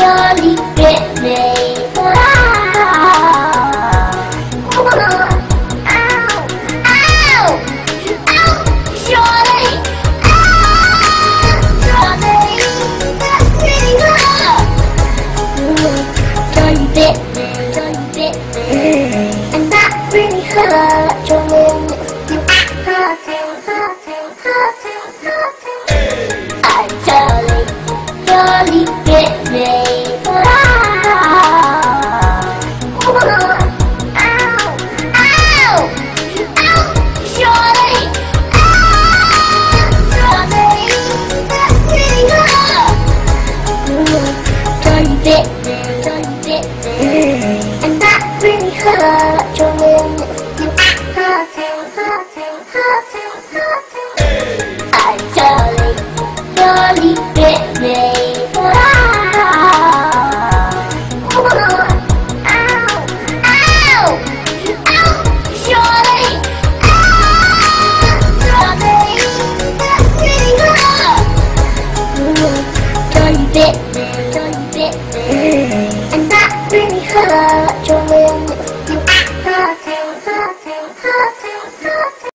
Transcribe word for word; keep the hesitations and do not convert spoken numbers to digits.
Charlie bit me. Ah. Ow! Ow! Ow! Charlie! Ah! Charlie! That really hurt! Charlie bit me. Charlie bit me. And that really hurt. Charlie, you hurting, hurting, hurting, hurting. I'm Charlie. Charlie bit me.